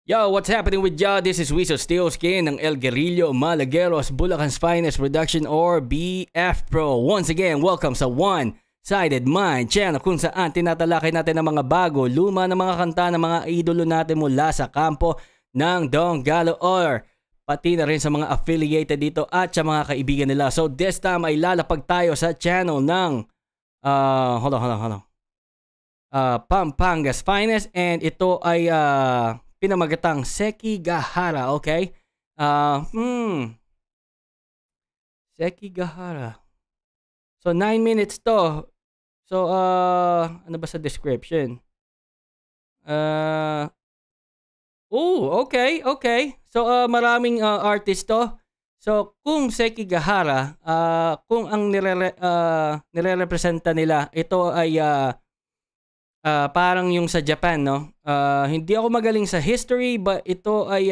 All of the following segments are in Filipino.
Yo, what's happening with y'all? This is Wiso Steelskin ng El Guerrillo Malagueros, Bulacan's Finest Production or BF Pro. Once again, welcome sa One-Sided Mind channel kung saan tinatalakay natin ang mga bago, luma ng mga kanta ng mga idolo natin mula sa kampo ng Don Gallo or pati na rin sa mga affiliated dito at sa mga kaibigan nila. So this time ay lalapag tayo sa channel ng hold on. Pampanga's Finest, and ito ay pinamagatang Sekigahara, okay? Sekigahara. So 9 minutes to. So ano ba sa description? Okay. So maraming artist to. So kung Sekigahara, kung ang nire-representa nila, ito ay parang yung sa Japan, no? Hindi ako magaling sa history, but ito ay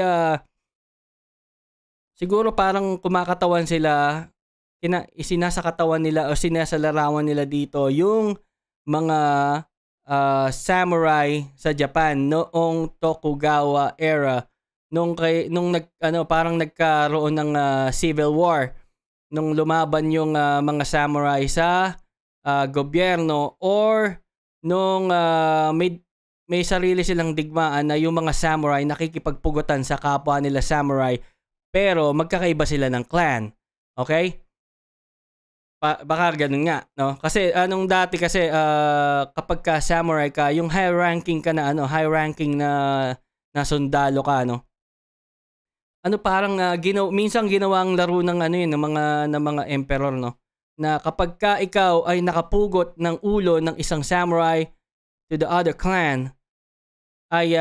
siguro parang kumakatawan sila, isinasakatawan nila o sinasalarawan nila dito yung mga samurai sa Japan noong Tokugawa era, nung parang nagkaroon ng civil war nung lumaban yung mga samurai sa gobyerno, or nung may sarili silang digmaan na yung mga samurai nakikipagpugutan sa kapwa nila samurai, pero magkakaiba sila ng clan. Okay? Baka ganun nga, no? Kasi anong dati kasi kapag ka samurai ka, yung high ranking ka na high ranking na sundalo ka, no? Parang minsan ginawang laro ng ng mga emperor, no? Na kapag ka ikaw ay nakapugot ng ulo ng isang samurai to the other clan, ay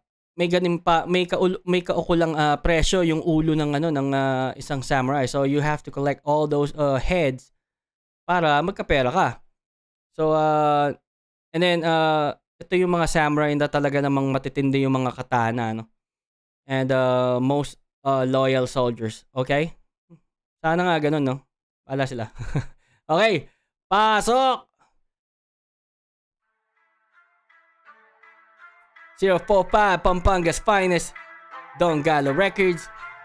may kaukulang presyo yung ulo ng isang samurai. So you have to collect all those heads para magkapera ka. So and then ito yung mga samurai na talaga namang matitindi yung mga katana, no? And most loyal soldiers, okay? Sana nga ganun, no? Wala sila. Okay, pasok! 045 Pampanga's Finest, Don Gallo Records.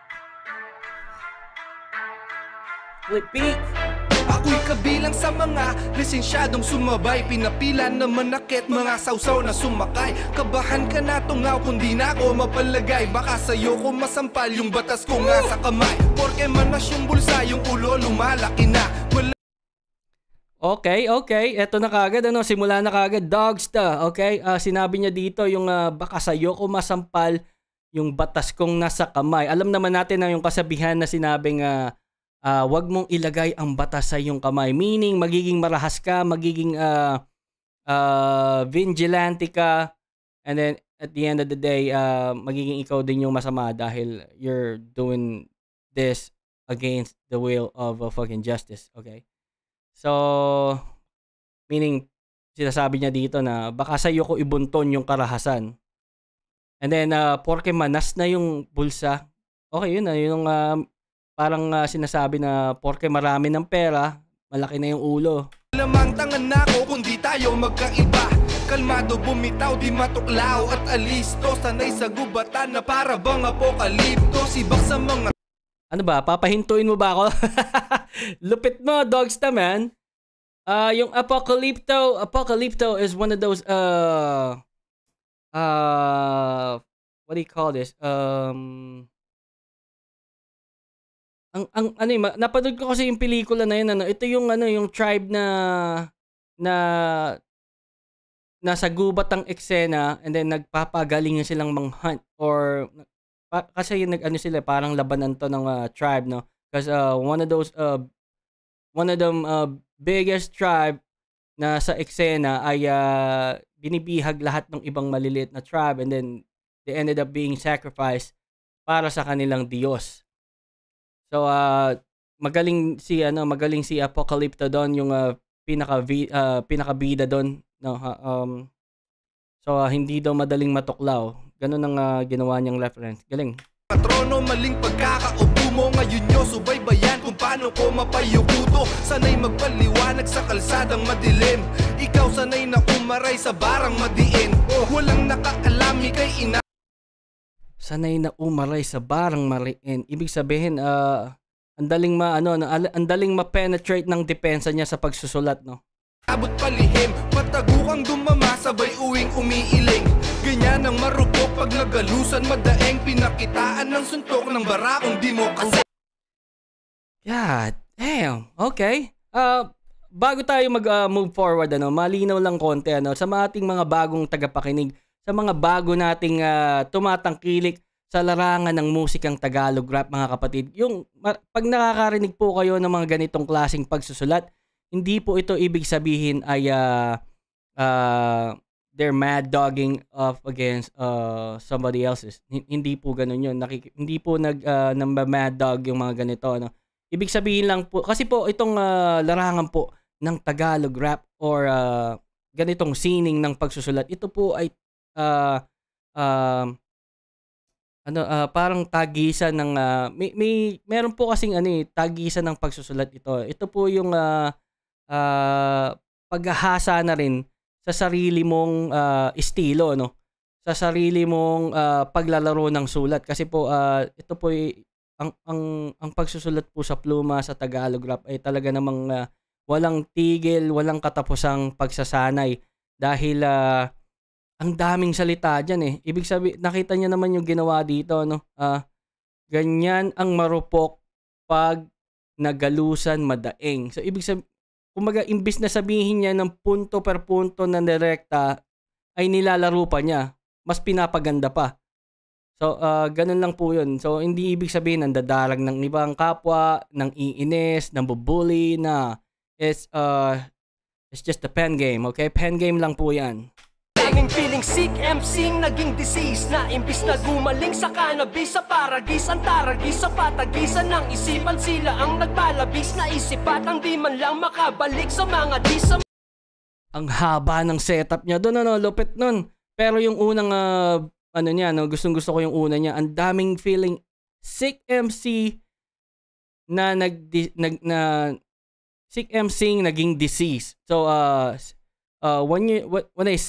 Flip beat. Ako'y kabilang sa mga lisensyadong sumabay, pinapila na manakit, mga sausaw na sumakay. Kabahan ka na tungaw kundi na ako mapalagay, baka sa'yo ko masampal yung batas ko nga sa kamay. Porke manas yung bulsa, yung ulo lumalaki na. Okay. Eto na kagad, simula na kagad, Dogsta. Okay, sinabi niya dito yung baka sa'yo ko masampal yung batas kong nasa kamay. Alam naman natin na yung kasabihan na sinabing wag mong ilagay ang batas sa iyong kamay. Meaning, magiging marahas ka, magiging vigilante ka, and then at the end of the day, magiging ikaw din yung masama dahil you're doing this against the will of fucking justice. Okay? So, meaning, sinasabi niya dito na baka sa'yo ko ibunton yung karahasan. And then, porke manas na yung bulsa, okay, yun na, yung parang sinasabi na porke marami ng pera, malaki na yung ulo. Lamantangan na ako kundi tayo magkaiba. Kalmado bumitaw, di matuklaw at alisto. Sanay sa gubatan na para bang apokalipto. Sibak sa mga... Ano ba? Papahintuin mo ba ako? Lupit mo, Dogsta, man. Yung Apocalypto is one of those what do you call this? Napanood ko kasi yung pelikula na yun, ito yung yung tribe na nasa gubat ang eksena, and then nagpapagaling silang mang-hunt, or kasi yung sila, parang labanan to ng tribe, no? Because one of them biggest tribe na sa eksena ay binibihag lahat ng ibang maliliit na tribe, and then they ended up being sacrificed para sa kanilang Diyos. So magaling si Apocalypto doon, yung pinakabida doon, no? So hindi daw madaling matuklaw. Ganun ang ginawa niyang reference. Galing. Patrono, maling pagkakaupo mo ngayon nyo, subaybayan kung paano ko mapayukuto. Sanay magpaliwanag sa kalsadang madilim, ikaw sanay na umaray sa barang madiin. Walang nakaalam, kay ina. sanay na umaray sa barang mariin. Ibig sabihin, ang daling ang daling ma-penetrate ng depensa niya sa pagsusulat, no? Abot palihim, patagukang dumama, sabay uwing umiiling. Ganyan ang marupok pag nagalusan, madaeng pinakitaan ng suntok ng barakong di mo kasi. God damn, okay. Bago tayo mag-move forward, malinaw lang konti, sa ating mga bagong tagapakinig, sa mga bago nating tumatangkilik sa larangan ng musikang Tagalog rap, mga kapatid. Yung pag nakakarinig po kayo ng mga ganitong klaseng pagsusulat, hindi po ito ibig sabihin ay they're mad dogging off against somebody else's. Hindi po ganun yun. Hindi po mad dog yung mga ganito. Ibig sabihin lang po, kasi po itong larangan po ng Tagalog rap or ganitong sining ng pagsusulat, ito po ay parang tagisan ng meron po kasing tagisan ng pagsusulat ito. Ito po yung paghahasa na rin sa sarili mong estilo, no? Sa sarili mong paglalaro ng sulat, kasi po ito po ang pagsusulat po sa pluma sa Tagalog rap ay talaga namang walang tigil, walang katapusang pagsasanay dahil ang daming salita diyan. Ibig sabihin, nakita niyo naman yung ginawa dito, no? Ganyan ang marupok pag nagalusan madaeng. So ibig sabihin, kumbaga, imbis na sabihin niya ng punto per punto na direkta, ay nilalaro pa niya. Mas pinapaganda pa. So, ganun lang po yun. So, hindi ibig sabihin ng dadarag ng ibang kapwa, ng iinis, ng bubuli, na it's just a pen game, okay? Pen game lang po yan. Daming feeling sick, MCing naging disease na imbis na gumaling sa cannabis, sa paragis, ang taragis, sa patagisan ng isipan, sila ang nagpalabis na isipatang di man lang makabalik sa mga disa. Ang haba ng setup niya doon, lupit nun. Pero yung unang gustong-gusto ko yung una niya. Ang daming feeling sick MC na sick MCing naging disease. So when I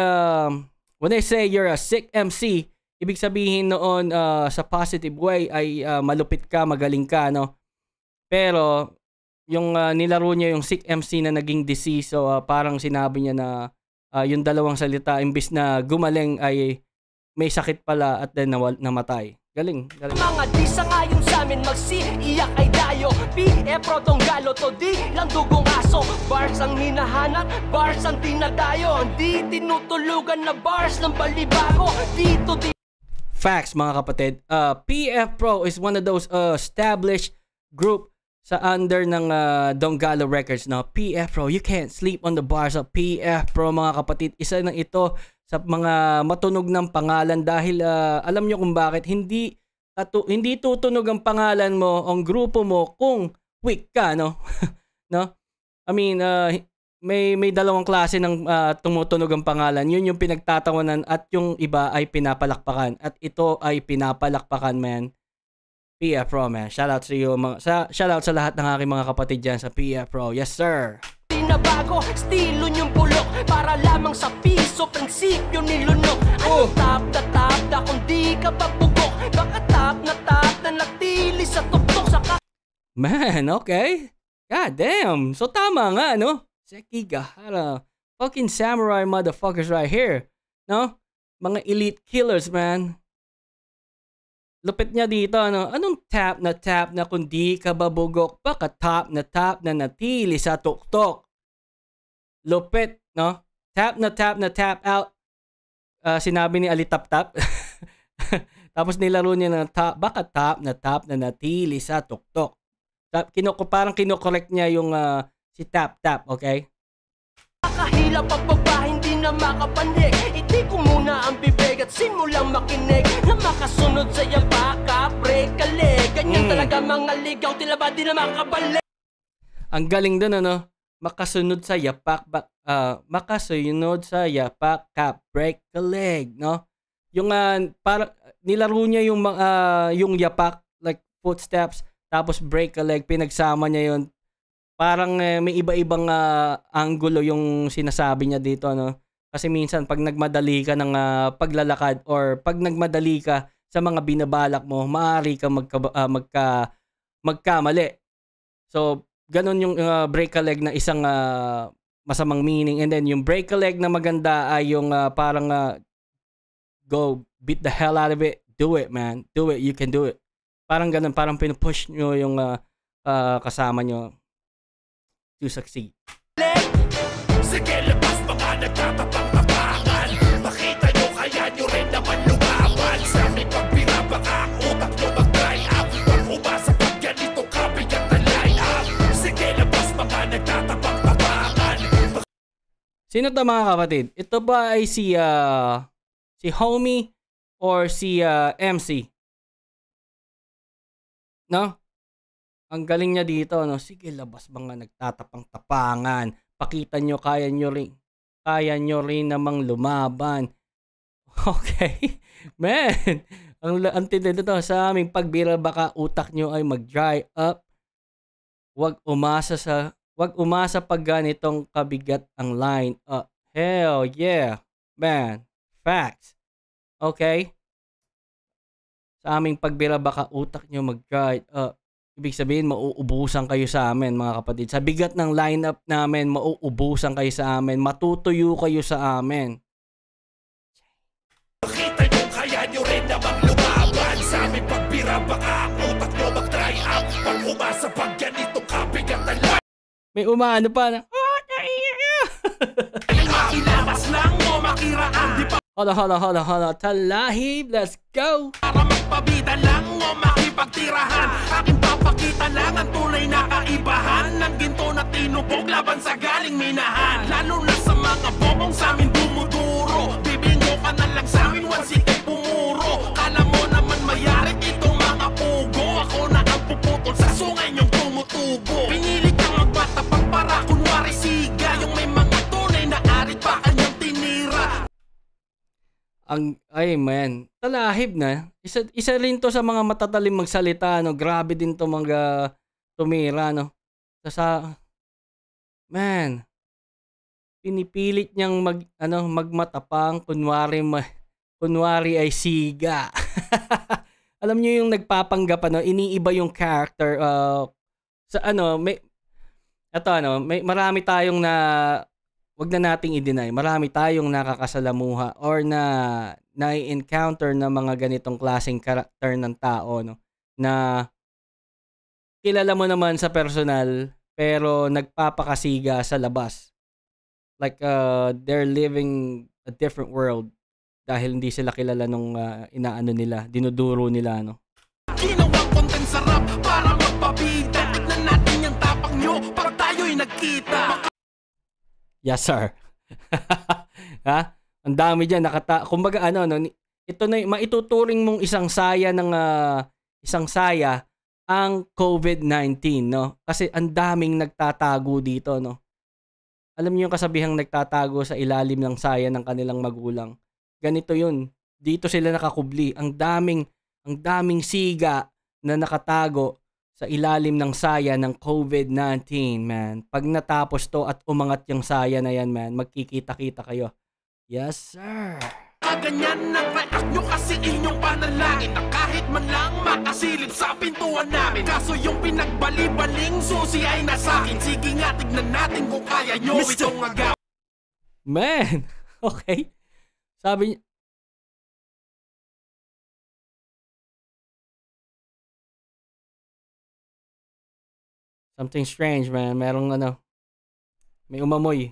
say you're a sick MC, ibig sabihin noon sa positive way ay malupit ka, magaling ka, no? Pero yung nilaro niya yung sick MC na naging disease, so parang sinabi niya na yung dalawang salita, imbis na gumaling ay may sakit pala at then namatay. Galing. Mga disa ngayon sa amin magsiiyak ay dayo. PF Rodong Galo to di lang dugong aso. Bars ang hinahanap, bars ang tinadayo. Hindi tinutulugan na bars ng balibago. Dito di. Facts, mga kapatid. PF Pro is one of those established group sa under ng Don Galo Records. Now, PF Pro, you can't sleep on the bars of PF Pro, mga kapatid. Isa na ito sa mga matunog ng pangalan dahil alam nyo kung bakit hindi tutunog ang pangalan mo, ang grupo mo kung weak ka, no? No? I mean, may dalawang klase ng tumutunog ang pangalan. Yun yung pinagtatawanan at yung iba ay pinapalakpakan. At ito ay pinapalakpakan, man. PF Pro, man. Shout out sa iyo, shout out sa lahat ng aking mga kapatid dyan sa PF Pro. Yes, sir. Tinabago, estilo niyong bulok para lamang sa piso, prinsipyo nilunok. Ano top na kung di ka papugok, baka top na natili sa tuktok sa Man, okay. God damn. So tama nga, no? Seki Gahara. Fucking samurai motherfuckers right here. No? Mga elite killers, man. Lupit niya dito, ano? Anong tap na kung di ka babugok, baka top na natili sa tuktok. Lupit, no? Tap na tap out. Sinabi ni Ali Tap Tap. Tapos nilaro niya ng baka tap na natili sa tuktok. Parang kinokorek niya yung si Tap Tap, okay? Kahila pagbaba, hindi na makapanig. Iti ko muna ang bibig at simulang makinig na makasunod sa iyang baka, break a leg. Ganyan talaga mga ligaw, tila ba di na makabalik. Ang galing dun, ano? Makasunod sa yapak, kap, break a leg, no? Yung para nilaro niya yung yapak, like footsteps, tapos break a leg, pinagsama niya yun. Parang may iba-ibang angulo yung sinasabi niya dito, no? Kasi minsan pag nagmadali ka ng paglalakad or pag nagmadali ka sa mga binabalak mo, maaari kang magkamali. So, ganun yung break a leg na isang masamang meaning. And then, yung break a leg na maganda ay yung parang go, beat the hell out of it. Do it, man. Do it. You can do it. Parang ganun. Parang pinupush nyo yung kasama nyo to succeed. Sige, labas mga nagtatapang-tapangan. Makita nyo kaya nyo rin naman lumaban. Sa aming pagbira baka ang utak nyo mag-dry up. Pag umasa pag ganito kabigat na line up. Sige, labas mga nagtatapang-tapangan. Sino to mga kapatid? Ito ba ay si Homie or si MC? No? Ang galing niya dito, no? Sige, labas mga nagtatapang-tapangan. Pakita nyo, kaya nyo rin namang lumaban. Okay. Man, ang tindi nito, sa aming pagbira baka utak nyo ay mag-dry up. Wag umasa pag ganitong kabigat ang line up. Hell yeah. Man, facts. Okay? Sa aming pagbira baka utak nyo mag-dry up. Ibig sabihin, mauubusan kayo sa amin, mga kapatid. Sa bigat ng lineup namin, mauubusan kayo sa amin. Matutuyo kayo sa amin. Makita nyo, kaya nyo rin namang lumaban. Sa aming pagbira, baka ang utak nyo mag-dry up. Pag umasa pag ganito kabigat na lang. May umano pa na, Makilabas lang mo, makiraan. Di pa Hala. Talahib, let's go! para magpabida lang mo, makipagtirahan. Aking papakita lang ang tunay na kaibahan ng ginto na tinubog laban sa galing minahan. Lalo na sa mga bobong sa amin dumuduro. Bibingo ka na lang sa amin once ikay pumuro. Kala mo naman mayarit itong mga pugo. Ako na ang puputol sa sungay niyong tumutubo. Pinili kang magbatapang para kunwari siga. Yung may mga tunay na arit pa kanyang tinira. Ay man, talahib na. Isa rin to sa mga matatalim magsalita, no. Grabe din to mga tumira, no. Man, pinipilit niyang magmatapang kunwari ay siga. Alam niyo yung nagpapanggap, iniiba yung character marami tayong wag na nating i-deny. Marami tayong nakakasalamuha or na-encounter na mga ganitong klaseng karakter ng tao, no, na kilala mo naman sa personal pero nagpapakasiga sa labas. Like they're living a different world dahil hindi sila kilala nung dinuduro nila, no. Ginawang content sarap para magpabida. Tignan natin yung tapang nyo pag tayo'y nagkita. Yes, sir. Ha? Ang dami diyan kumbaga ito na maituturing mong isang saya ang COVID-19, no? Kasi ang daming nagtatago dito, no? Alam niyo yung kasabihang nagtatago sa ilalim ng saya ng kanilang magulang. Ganito 'yun. Dito sila nakakubli. Ang daming siga na nakatago sa ilalim ng saya ng COVID-19, man. Pag natapos to at umangat yung saya na yan, man, magkikita-kita kayo. Yes, sir. Kaganyan ang react nyo kasi inyong panalangin na kahit man lang makasilip sa pintuan namin. Kaso yung pinagbali-baling susi ay nasa akin. Sige nga, tignan natin kung kaya nyo itong agaw. Man, okay. Sabi niya, something strange, man. Merong may umamoy.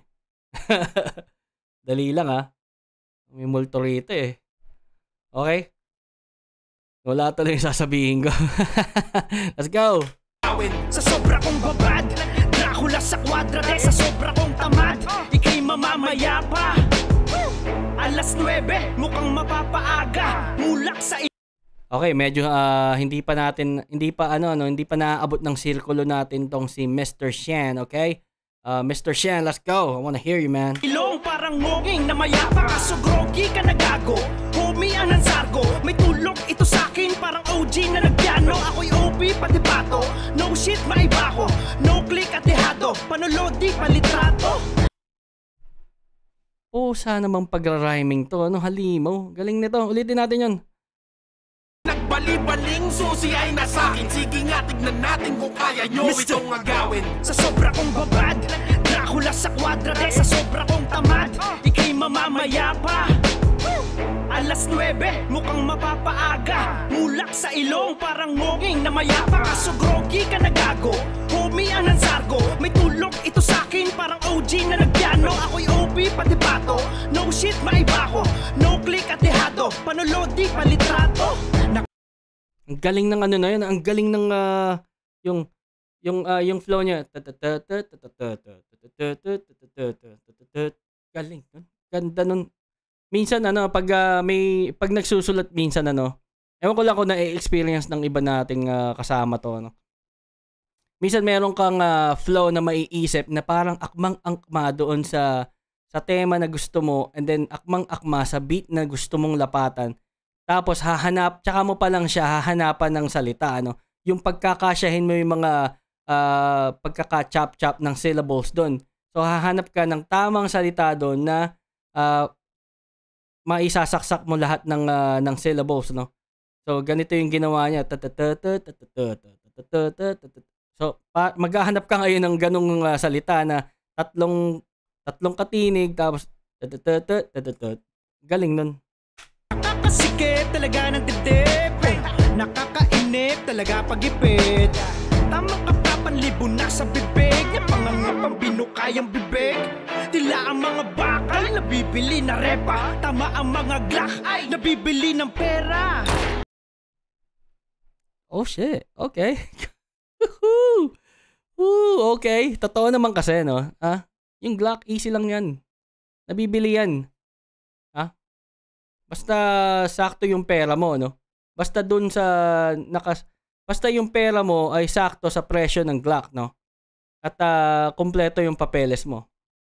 Dali lang, ha. May multo rito, eh. Okay? Wala tuloy yung sasabihin ko. Let's go! Sa sobra kong babad, Dracula sa kwadrade. Sa sobra kong tamad, ikay mamamaya pa. Alas 9, mukhang mapapaaga. Mulak sa Okay, medyo hindi pa naaabot ng sirkulo natin tong si Mr. Shen, okay? Mr. Shen, let's go. I wanna hear you, man. ilong parang ngonging na mayapa. Kaso groggy ka na gago, homie ang nansargo. May tulog ito sa'kin, parang OG na nagpiano. Ako'y OP pati bato, no shit maiba ko. No click at dehado, panolodi palitrato. Sana namang pagra-rhyming to. Halimaw. Galing nito. Ulitin natin yun. bali-baling susi ay nasakin. Sige nga, tignan natin kung kaya nyo Mister, itong agawin. Sa sobra kong babad, Dracula sa kwadrade. Sa sobra kong tamad, ika'y mamamaya pa. Alas 9, mukhang mapapaaga. Mulak sa ilong, parang ngonging na mayapa. Kaso groggy ka na gago, homie ang nansargo. May tulog ito sa'kin, parang OG na nagpiano. Ako'y OP pati pato, no shit maiba ko. No click at dehado, panulodi palitrato. Ang galing ng ano na yun, ang galing ng yung flow niya. Galing nun. Ganda nun. Minsan pag pag nagsusulat minsan ewan ko lang kung na-experience ng iba nating kasama to Minsan meron kang flow na maiisip na parang akmang-akma doon sa tema na gusto mo, and then akmang-akma sa beat na gusto mong lapatan. Tapos tsaka mo pa lang siya hahanapan ng salita yung pagkakasyahin mo yung mga pagkaka-chop-chop ng syllables doon. So hahanap ka ng tamang salita doon na maisasaksak mo lahat ng syllables, So ganito yung ginawa niya. So maghahanap ka ngayon ng ganung salita na tatlong katinig, tapos galing nun. Nakakasikip talaga ng dibdib, nakakainip talaga pag-ipid. Tamang kapapanlibo na sa bibig, niya pangangapang binukayang bibig. Tila ang mga bakal nabibili na repa, tama ang mga glock ay nabibili ng pera. Oh shit, okay. Okay, totoo naman kasi yung Glock easy lang yan. Nabibili yan. Basta sakto yung pera mo, Basta dun sa basta yung pera mo ay sakto sa presyo ng Glock, At kompleto yung papeles mo.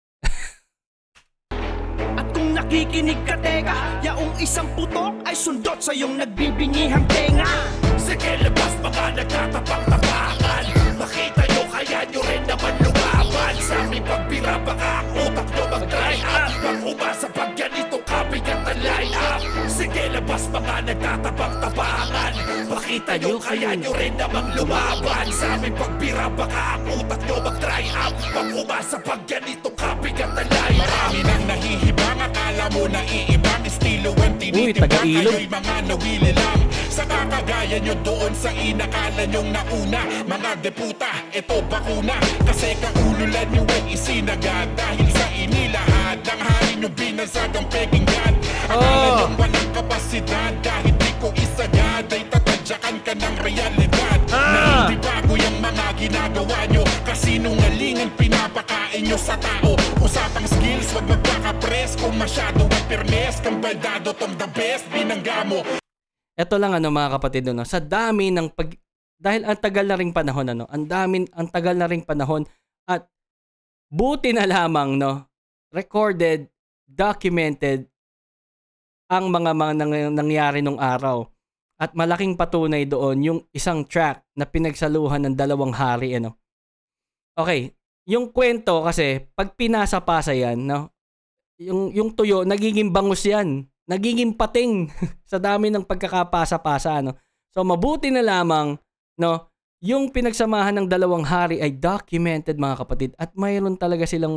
At kung nakikinig ka, teka, yaong isang putok ay sundot sa iyong nagbibingihang tenga. Sige, labas mga nagtatapang-tapangan. Makita nyo, kaya nyo rin naman lumaban. Sa aming pagbira, baka ang utak nyo mag-dry up. Pag umasa pag ganitong kabigat na line up. Sige, labas mga nagtatapang-tapangan. Makita nyo, kaya nyo rin naman lumaban. Sa aming pagbira, baka ang utak nyo mag-dry up. Pag umasa pag ganitong kabigat na line up. Marami nang nahihibang, akala mo na iibang estilo ang tinitibang. Kayo'y mga nawili lang. Sa kakagaya nyo doon sa inakala nyong nauna. Mga deputa, eto bakuna. Kasi kaululan nyo ay isinagad. Dahil sa inilahat ng hari nyo binasag ang peking god. Akala nyong walang kapasidad. Kahit di ko isagad ay tatadyakan ka ng realidad. Na hindi bago yung mga ginagawa nyo. Kasinungalingan pinapakain nyo sa tao. Usapang skills, wag magpaka-press. Kung masyado ang permes, kang baldado tong the best, binangga mo. Ito lang mga kapatid sa dami ng dahil ang tagal na ring panahon ang tagal na ring panahon at buti na lamang recorded, documented ang mga nangyari nung araw at malaking patunay doon yung isang track na pinagsaluhan ng dalawang hari Okay, yung kwento kasi pag pinasa-pasa yan yung tuyo nagiging bangus yan. Nagiging pating sa dami ng pagkakapasa-pasa. So mabuti na lamang yung pinagsamahan ng dalawang hari ay documented mga kapatid at mayroon talaga silang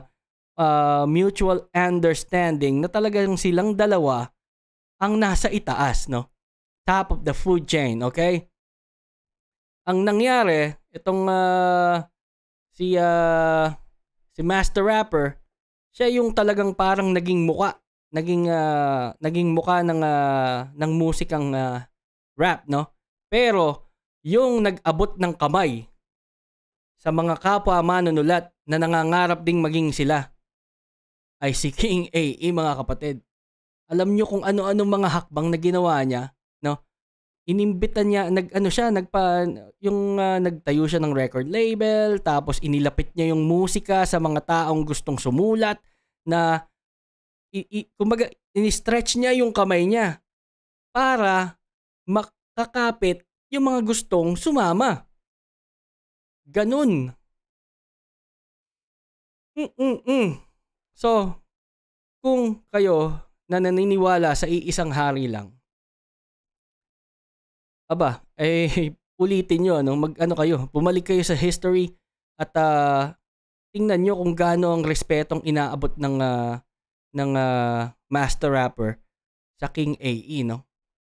mutual understanding na talagang silang dalawa ang nasa itaas, top of the food chain, okay? Ang nangyari, itong si Master Rapper, siya yung talagang parang naging muka ng musikang rap, Pero yung nag-abot ng kamay sa mga kapwa manunulat na nangangarap ding maging sila ay si King A.E. mga kapatid. Alam nyo kung ano-ano mga hakbang na ginawa niya, Inimbitan niya, nagtayo siya ng record label, tapos inilapit niya yung musika sa mga taong gustong sumulat na kumbaga, ini-stretch niya yung kamay niya para makakapit yung mga gustong sumama. Ganun. So, kung kayo na naniniwala sa iisang hari lang, aba, ulitin nyo, ano kayo, bumalik kayo sa history at tingnan nyo kung gaano ang respetong inaabot ng master rapper sa King AE, no?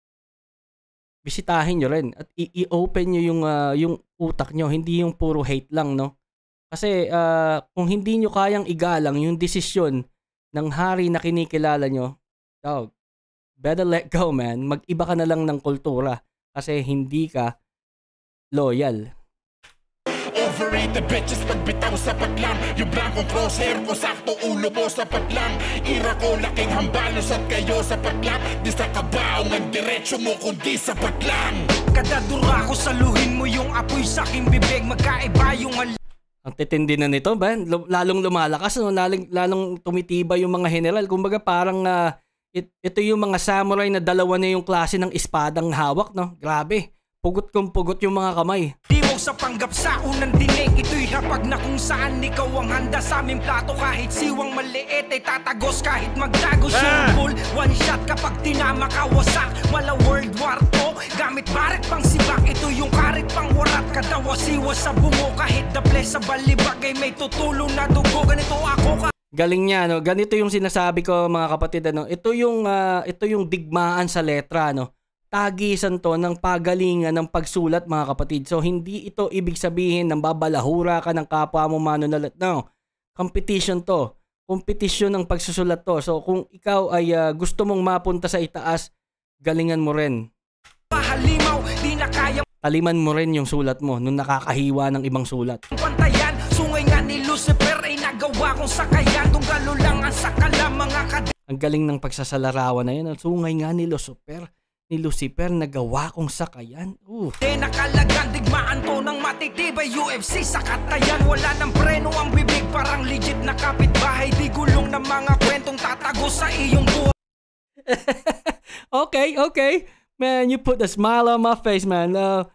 Bisitahin nyo rin at i-open nyo yung utak nyo, hindi yung puro hate lang, no? Kasi kung hindi nyo kayang igalang yung desisyon ng hari na kinikilala nyo, better let go, man. Mag-iba ka na lang ng kultura kasi hindi ka loyal. Overrated bitches pagbitaw sapat lang. Yung blankong crosshair ko sakto ulo mo sapat lang. Ira ko laking hambalos at kayo sapat lang. Di sa kabaong ang diretsyo mo kundi sapat lang. Kada dura ko saluhin mo yung apoy sa aking bibig. Magkaiba yung Ang titindi na nito, ba? Lalong lumalakas, no? Lalong tumitibay yung mga general. Kumbaga parang ito yung mga samurai na dalawa na yung klase ng espadang hawak, no? Grabe. Pugot kong pugot yung mga kamay. Di mo sa panggap sa unang dinig. Ito'y hapag na kung saan ikaw ang handa sa aming plato. Kahit siwang maliit ay tatagos kahit magtagos yung bull. One shot kapag tinama ka wasak. Wala World War II. Gamit baret pang sibak. Ito yung karit pang warat. Kadawa-siwa sa bungo. Kahit daple sa balibag ay may tutulong na dugo. Ganito ako Galing niya, no? Ganito yung sinasabi ko, mga kapatid, ano? Ito yung digmaan sa letra, no? Tagisan to ng pagalingan ng pagsulat, mga kapatid. So, hindi ito ibig sabihin ng babalahura ka ng kapwa mo manunulat. No, competition to. Competition ng pagsusulat to. So, kung ikaw ay gusto mong mapunta sa itaas, galingan mo rin. Halimaw, di na kaya Taliman mo rin yung sulat mo nung nakakahiwa ng ibang sulat. Pantayan, sungay nga ni Lucifer ay nagawa kong sakayan. Tunggalo lang ang sakala mga Ang galing ng pagsasalarawan na yun. Sungay nga ni Lucifer, nagawa kong sakayan. Nakalagan, digmaan to ng matitibay UFC sa katayan. Wala ng preno ang bibig, parang legit na kapitbahay. Di gulong ng mga kwentong tatago sa iyong buhay. Okay. Man, you put a smile on my face, man.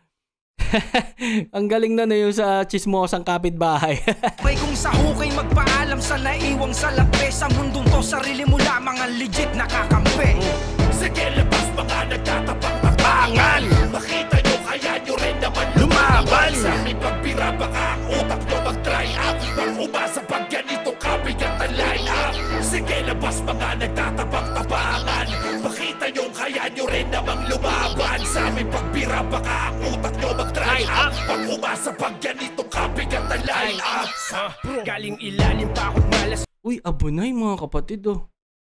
Ang galing na yung sa chismosang kapitbahay. May kung sa hukay magpaalam sa naiwang sa lape. Sa mundong to, sarili mo lamang ang legit na kakampi. Sige, labas mga nagtatapang-tapangan. Makita nyo kaya nyo rin naman lumaban. Sa aking pagbira baka ang utak nyo mag-try up. Pag umasa pag ganito kabigat ang line up. Sige, labas mga nagtatapang-tapangan. Makita nyo kaya nyo rin naman lumaban. Sa aming pagbira baka ang utak nyo mag-try up. Pag umasa pag ganito kabigat ang line up. Galing ilalim pa ako't malas. Uy, abunay mga kapatid, oh.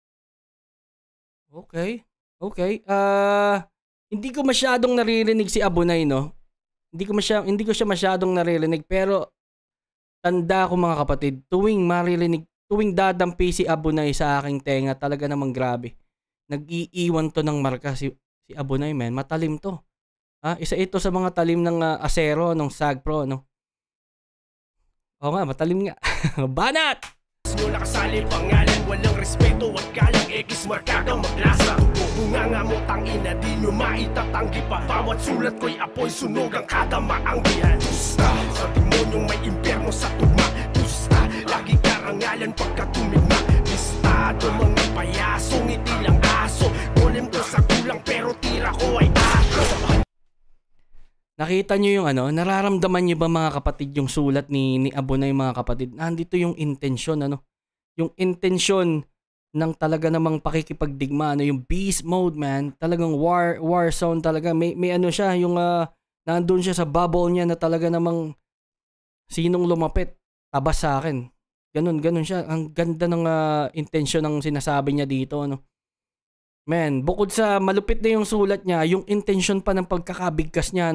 Okay. Hindi ko masyadong naririnig si Abunay, no? Hindi ko siya masyadong naririnig, pero tanda ko, mga kapatid, tuwing dadampi si Abunay sa aking tenga, talaga namang grabe. Nag-iiwan to ng marka si Abunay, man. Matalim to. Isa ito sa mga talim ng asero ng SAG Pro, no? Oo nga, matalim nga. Banat! Nyo nakasali pangalan, walang respeto at galang ekis markadang maglasa. Bunga nga mo tangina, di nyo maitatanggi pa. Bawat sulat ko'y apoy, sunog ang kada maanggihan. Tusta, sa demonyong may impyerno sa tugma. Tusta, lagi karangalan pagka tumigma. Listado mga payaso, ngiti lang aso. Golem ko sa kulang pero tira ko ay ako. Nakita nyo yung nararamdaman nyo ba, mga kapatid, yung sulat ni Abunay, mga kapatid? Nandito yung intensyon, yung intensyon ng talaga namang pakikipagdigma, yung beast mode, man. Talagang war zone talaga. May siya, yung nandun siya sa bubble niya na talaga namang sinong lumapit, tabas sa akin. Ganun siya. Ang ganda ng intensyon ng sinasabi niya dito, Man, bukod sa malupit na yung sulat niya, yung intensyon pa ng pagkakabigkas niya,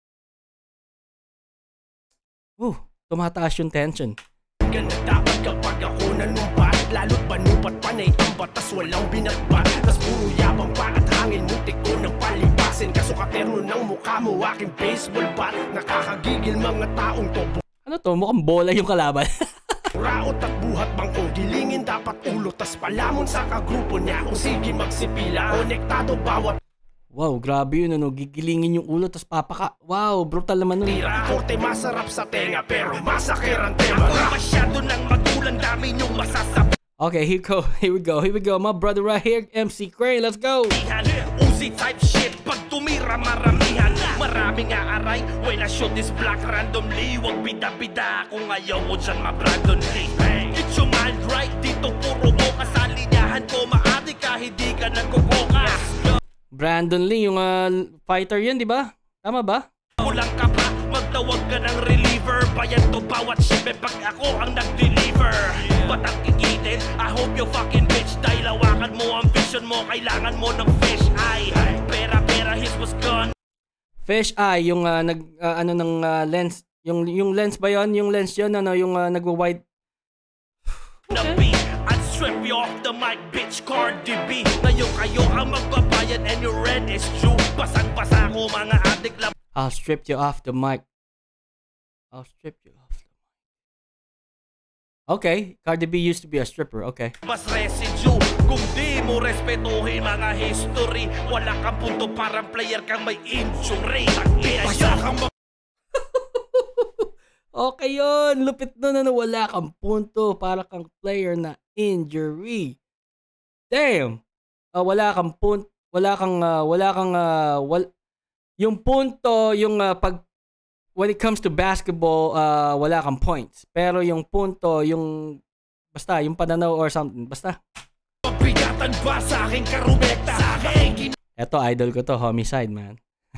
tumataas yung tension. Ganda dapat kapag ako nanumpat, lalo't panupat panay ang batas walang binatbat. Tas puro yabang pa at hangin, mutik ko ng palipasin. Kaso katerno ng mukha mo, aking baseball bat. Nakakagigil mga taong to. Ano to? Mukhang bola yung kalaban. Raot at buhat bangko, dilingin dapat ulo. Tas palamon sa kagrupo niya, kung sige magsipila. Konektado bawat wow, grabe yun, gigilingin yung ulo, tas papaka. Wow, brutal naman nun. tira. Korte masarap sa tenga, pero masakir ang tema. Ako masyado ng magulang, dami niyong masasabi. Okay, here we go. My brother right here, MC Crane, let's go. Uzi type shit, pag tumira maramihan. daming aaray. When I shoot this black randomly, wag bida-bida kung ayaw mo dyan ma-Brandon Lee. Get your mind right, dito puro mo kasalinyahan ko. Maari ka, hindi ka nagkukukas. Brandon Lee, yung fighter yun, di ba? Tama ba? Kulang ka pa, magtawag ka ng reliever. Bayan to bawat shipment pag ako ang nag-deliver. Ba't ang kikitin? I hope you fucking bitch. Dahil lawakan mo ang vision mo, kailangan mo ng fish eye. Pera, his was gone. Fish eye, yung lens. Yung lens ba yun? Yung lens yun, yung nagwa-wide. Okay. I'd strip you off the mic, bitch, Cardi B. Ngayon kayo ang magbabayad and your rent is due. Basang-basa ko mga adik lang. I'll strip you off the mic. I'll strip you off the mic. Okay, Cardi B used to be a stripper, okay. Mas residue, kung di mo respetuhin mga history, wala kang punto, parang player kang may injury. Basa kang Okay yun, lupit nun, wala kang punto, para kang player na injury. Damn! Wala kang punto, yung punto, yung when it comes to basketball, wala kang points. Pero yung punto, yung basta, yung pananaw or something, basta. Pagpigatan ba sa aking karumekta? Sa akin Eto, idol ko to, Homicide, man.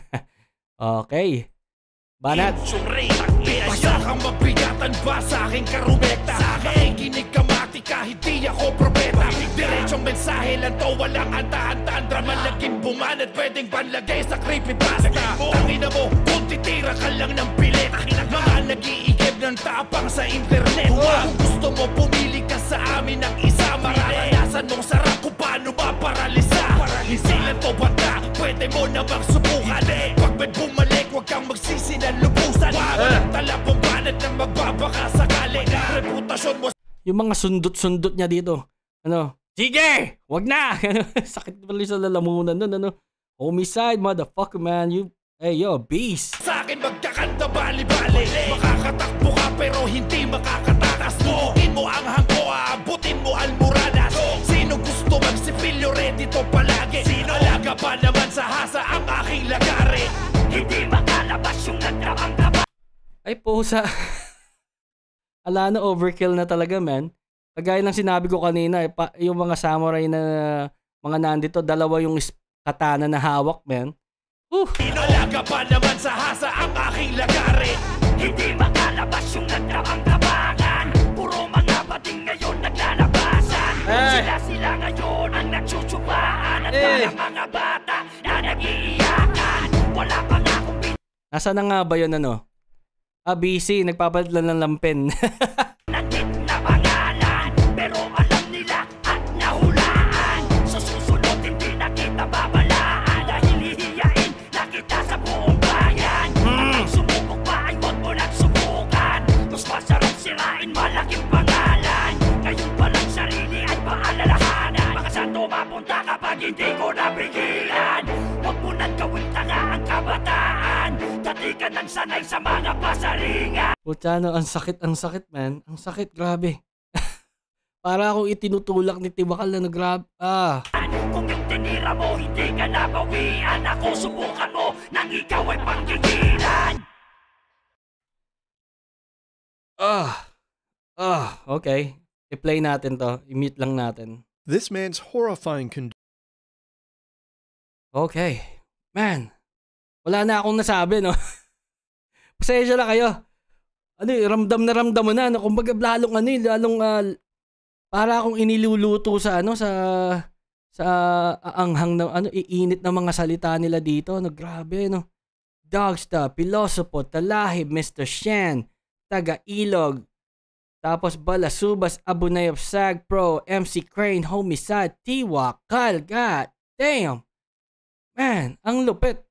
Okay. Banat. Basa kang mapigatan ba sa aking karumekta? Sa akin kinig ka mati ka, hindi ako propeta. Diretsong mensahe lang to, walang anta-antaan. Drama naging bumanat, pwedeng panlagay sa creepypasta. Tangina mo, kung titira ka lang ng pilit. Mga nag-iigib ng tapang sa internet. Kung gusto mo, pumili ka sa amin ng isa. Mararanasan mong sarap kung paano maparalisa. Isilan to bata, pwede mo namang subukan. Pag may bumalik, huwag kang magsisi ng lubusan. Walang talapong banat na magbabaka sakali. Reputasyon mo. Yung mga sundot-sundot niya dito. Sige! Wag na! Sakit pala sa lalamunan nun, Homicide, motherfucker, man. Hey, yo, beast. Sa akin magkakanta bali-bali. Makakatakbo ka pero hindi makakatakas. Tutukin mo ang hangko, aabutin mo almoranas. Sino gusto magsipilyo, ready to palagi. Sino alaga pa naman sa hasa ang aking lagari. Hindi makalabas yung nagdamang kaba. Ay, pusa. Ala na, overkill na talaga, man. Kagaya ng sinabi ko kanina, yung mga samurai na mga nandito, dalawa yung katana na hawak, man. Inalaga pa naman sa hasa ang aking lagari. Hindi makalabas yung nagdamang kabangan. Puro mga bating ngayon naglalabasan. Sila ngayon ang nagsutsubaan. At mga bata na nag-iiyakan. Wala pa nga akong Nasa na nga ba yun, busy, nagpapalit lang ng lampin. Nandit na pangalan, pero alam nila at nahulaan. Sa susunod hindi na kita babalaan. Dahil hihiyain na kita sa buong bayan. At ang sumubok pa ay huwag mo nagsubukan. Mas masarap sirain malaking pangalan. Ngayon palang sarili ay paalalahanan. Baka saan to mapunta kapag hindi ko napigilan. Huwag mo nang gawin tanga ang kabataan. Dati ka nang sanay sa mga pasaringan. Puta, ang sakit, man. Ang sakit, grabe. Para akong itinutulak ni Tibakal na grabe. Kung yung tinira mo, hindi ka nabawian. Ako subukan mo, nang ikaw ay panggigilan. Okay. I-play natin to. I-mute lang natin. This man's horrifying Okay. Man. Wala na akong nasabi, Pasensya na kayo. Ramdam mo na. Kumbaga, lalong, para akong iniluluto sa, sa aanghang na, iinit na mga salita nila dito. Grabe, Dogsta, Pilosopo, Talahib, Mr. Shen, Taga-Ilog, tapos Balasubas, Abunayab, Sag Pro, MC Crane, Homicide, Tiwa, Kal, God damn. Man, ang lupit.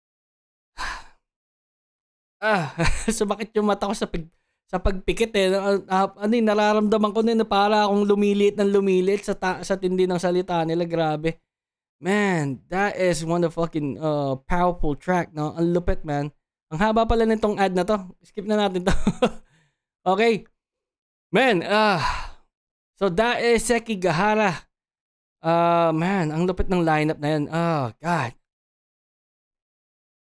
Sumakit yung mata ko sa pagpikit nararamdaman ko na para akong lumilit sa tindi ng salita nila. Grabe. Man, that is one of the fucking powerful track, Ang lupit, man. Ang haba pala nitong ad na to. Skip na natin to. Okay. Man, so that is Sekigahara. Man, ang lupit ng lineup na yan. God.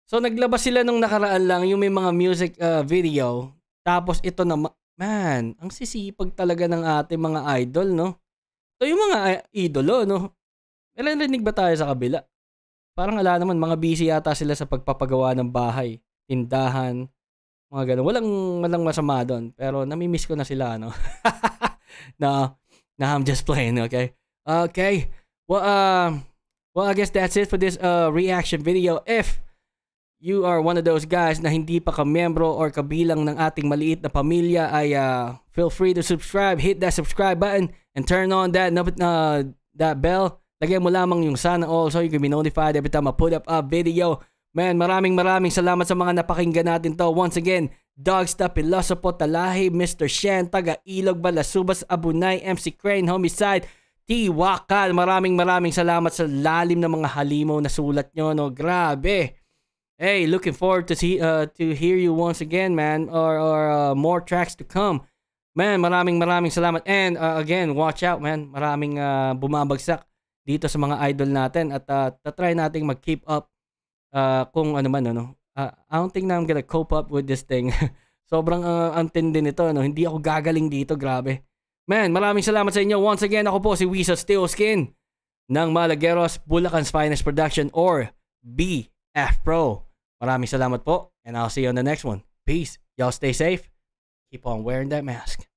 So naglabas sila nung nakaraan lang yung may mga music video. Tapos ito na, man, ang sisipag talaga ng ating mga idol, no? So yung mga idolo, no? Narinig ba tayo sa kabila? Parang ala naman, mga busy yata sila sa pagpapagawa ng bahay, tindahan, mga ganun. Walang masama doon. Pero namimiss ko na sila, no? No, I'm just playing, okay? Okay. Well, I guess that's it for this reaction video. If you are one of those guys na hindi pa ka-membro or kabilang ng ating maliit na pamilya, ay feel free to subscribe. Hit that subscribe button and turn on that bell. Lagyan mo lamang yung sana all so you can be notified every time I put up a video. Man, maraming salamat sa mga napakinggan natin to. Once again, Dogsta, Pilosopo, Talahi, Mr. Shen, Taga Ilog, Balasubas, Abunay, MC Crane, Homicide, T. Wakal. Maraming salamat sa lalim ng mga halimaw na sulat nyo, no? Grabe. Hey, looking forward to hear you once again, man, or more tracks to come. Man, maraming salamat. And again, watch out, man. Maraming bumabagsak dito sa mga idol natin at tatry nating mag-keep up kung ano man, ano. I don't think na I'm gonna cope up with this thing. Sobrang antindi nito, no. Hindi ako gagaling dito, grabe. Man, maraming salamat sa inyo. Once again, ako po si Weasel Steelskin ng Malagueros, Bulacan's Finest Production or BF Pro. Maraming salamat po and I'll see you on the next one. Peace. Y'all stay safe. Keep on wearing that mask.